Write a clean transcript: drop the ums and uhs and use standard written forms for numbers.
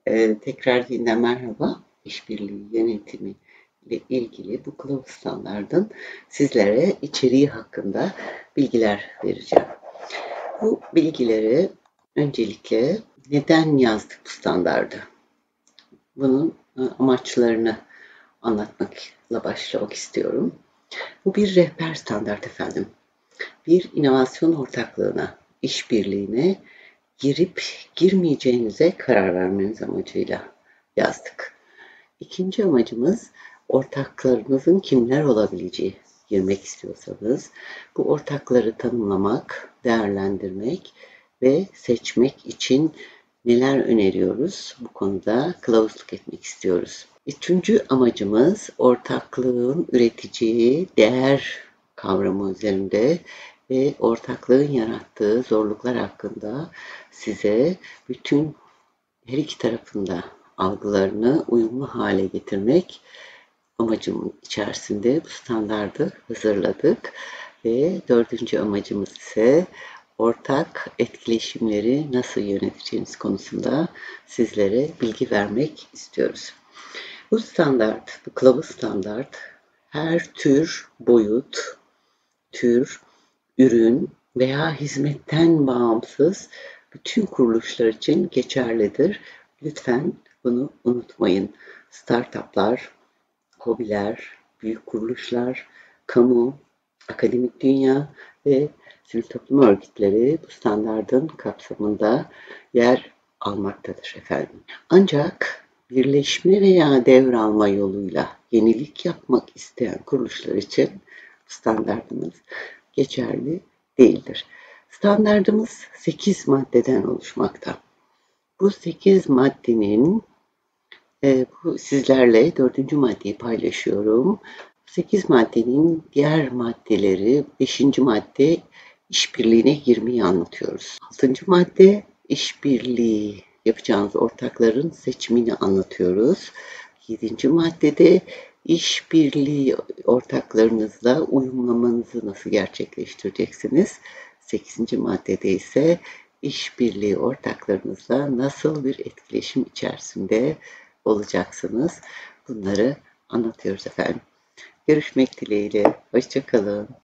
Tekrar yeniden merhaba. İşbirliği yönetimi ile ilgili bu kılavuz standardın sizlere içeriği hakkında bilgiler vereceğim. Bu bilgileri öncelikle neden yazdık bu standardı? Bunun amaçlarını anlatmakla başlamak istiyorum. Bu bir rehber standart efendim. Bir inovasyon ortaklığına, işbirliğine girip girmeyeceğinize karar vermeniz amacıyla yazdık. İkinci amacımız ortaklarınızın kimler olabileceği. Girmek istiyorsanız bu ortakları tanımlamak, değerlendirmek ve seçmek için neler öneriyoruz? Bu konuda kılavuzluk etmek istiyoruz. Üçüncü amacımız ortaklığın üreteceği değer kavramı üzerinde ve ortaklığın yarattığı zorluklar hakkında size bütün her iki tarafında algılarını uyumlu hale getirmek amacımın içerisinde bu standardı hazırladık. Ve dördüncü amacımız ise ortak etkileşimleri nasıl yöneteceğiniz konusunda sizlere bilgi vermek istiyoruz. Bu standart, bu kılavuz standart her tür, boyut, tür, ürün veya hizmetten bağımsız bütün kuruluşlar için geçerlidir. Lütfen bunu unutmayın. Startuplar, KOBİ'ler, büyük kuruluşlar, kamu, akademik dünya ve sivil toplum örgütleri bu standardın kapsamında yer almaktadır efendim. Ancak birleşme veya devralma yoluyla yenilik yapmak isteyen kuruluşlar için standardımız geçerli değildir. Standardımız 8 maddeden oluşmakta. Bu 8 maddenin sizlerle 4. maddeyi paylaşıyorum. 8 maddenin diğer maddeleri 5. madde işbirliğine girmeyi anlatıyoruz. 6. madde işbirliği yapacağınız ortakların seçimini anlatıyoruz. 7. maddede işbirliği ortaklarınızla uyumlamanızı nasıl gerçekleştireceksiniz? 8. maddede ise işbirliği ortaklarınızla nasıl bir etkileşim içerisinde olacaksınız? Bunları anlatıyoruz efendim. Görüşmek dileğiyle. Hoşça kalın.